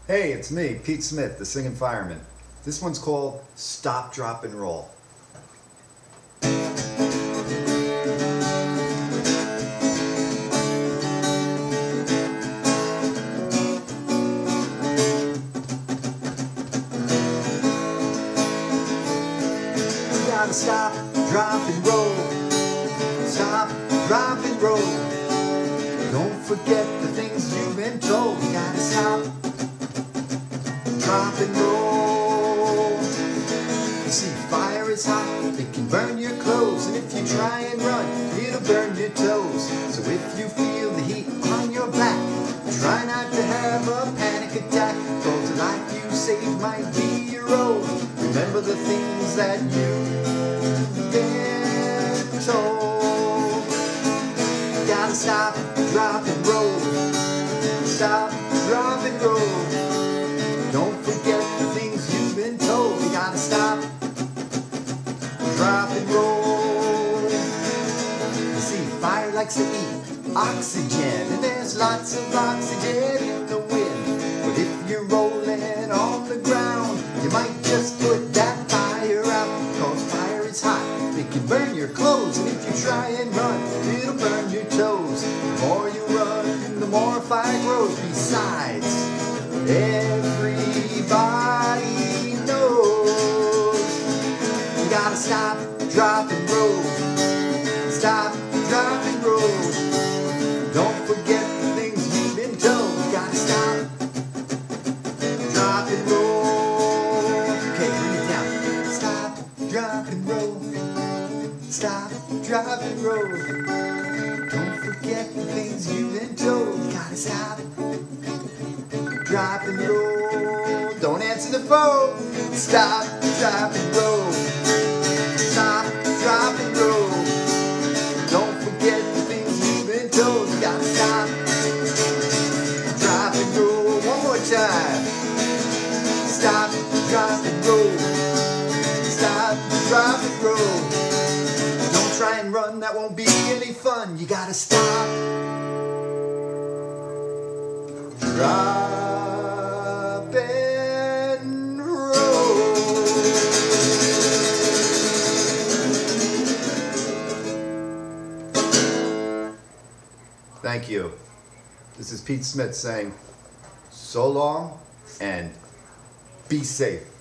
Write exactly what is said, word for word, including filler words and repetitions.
Hey, it's me, Pete Smith, the Singing Fireman. This one's called Stop, Drop, and Roll. You gotta stop, drop, and roll. Stop, drop, and roll. Don't forget the things you've been told. You gotta stop, drop and roll. You see, fire is hot, it can burn your clothes, and if you try and run, it'll burn your toes. So if you feel the heat on your back, try not to have a panic attack, cause the life you saved might be your own. Remember the things that you've been told. You gotta stop, drop and roll. Stop, drop and roll. Don't forget the things you've been told. You gotta stop, drop and roll. You see, fire likes to eat oxygen, and there's lots of oxygen in the wind. But if you're rolling on the ground, you might just put that fire out, cause fire is hot, it can burn your clothes, and if you try and run, it'll burn your toes. The more you run, the more fire grows. Besides, everybody knows you gotta stop, drop, and roll. Stop, drop, and roll. Don't forget the things you've been told. You gotta stop, drop, and roll. Okay, bring it down. Stop, drop, and roll. Stop, drop, and roll. Don't forget the things you've been told. You gotta stop, drop and roll. Don't answer the phone. Stop, drop and roll. Stop, drop and roll. Don't forget the things you've been told. You gotta stop, drop and roll. One more time. Stop, drop and roll. Stop, drop and roll. Don't try and run, that won't be any fun. You gotta stop, drop and roll. Thank you. This is Pete Smith saying so long and be safe.